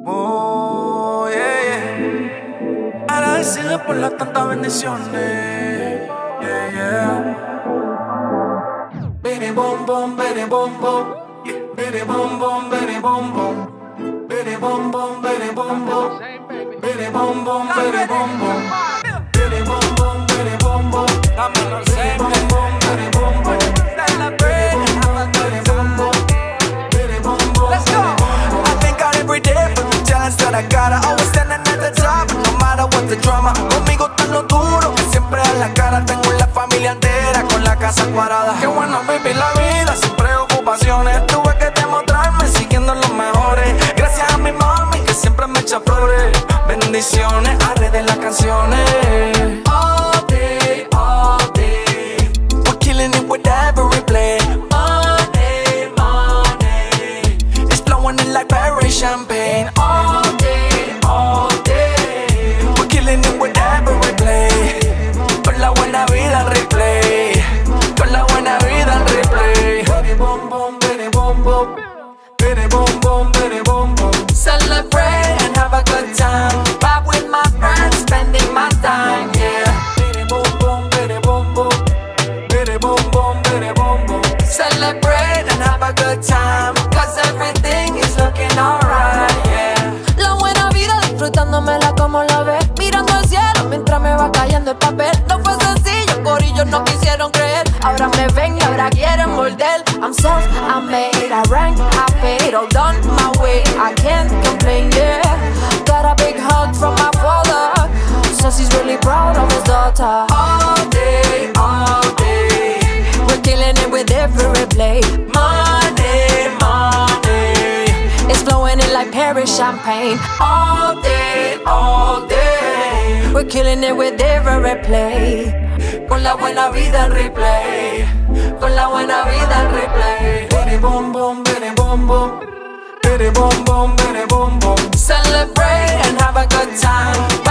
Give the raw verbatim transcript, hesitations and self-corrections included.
Oh, yeah, yeah. Agradecido por las tantas bendiciones. Yeah, yeah. Bidi bom bom, bidi bom bom. Bidi bom bom, bidi bom bom. Bidi bom bom, bidi bom bom. Bidi bom bom, bidi bom bom. Bidi bom bom, bidi bom bom. Bidi bom bom, bidi bom bom. That I gotta always standing at the top, no matter what the drama. Conmigo tan lo duro que siempre a la cara. Tengo la familia entera con la casa cuadrada. Qué bueno vivir la vida sin preocupaciones. Tuve que demostrarme siguiendo los mejores. Gracias a mi mami que siempre me echa flores. Bendiciones, arreglen las canciones. All day, all day, we're killing it with every play. Money, money, it's flowing in like berry champagne. All day, all day, we're killing it with every play. Con la buena vida en replay. Con la buena vida en replay. Bidi bom bom, bidi bom bom. Bidi bom bom, bidi bom bom. Celebrate and have a good time. Vibe with my friends, spending my time, yeah. Bidi bom bom, bidi bom bom. Bidi bom bom, bidi bom bom. Celebrate and have a good time, cause everything is looking alright, yeah. La buena vida disfrutándomela como la ves, mirando al cielo mientras me va cayendo el papel. No fue sencillo, corillos no quisieron creer. Ahora me ven y ahora quieren morder. I'm self, I made, I rank, I paid, all done my way, I can't complain, yeah. Got a big hug from my father, so he's really proud of his daughter. All day, all day, we're killing it with every play. Money, money, it's flowing in like Paris champagne. all day, all day, we're killing it with every play. con la buena vida en replay. Con la buena vida en replay. Bidi bom bom, bidi bom bom. Bidi bom bom, bidi bom bom. Celebrate and have a good time.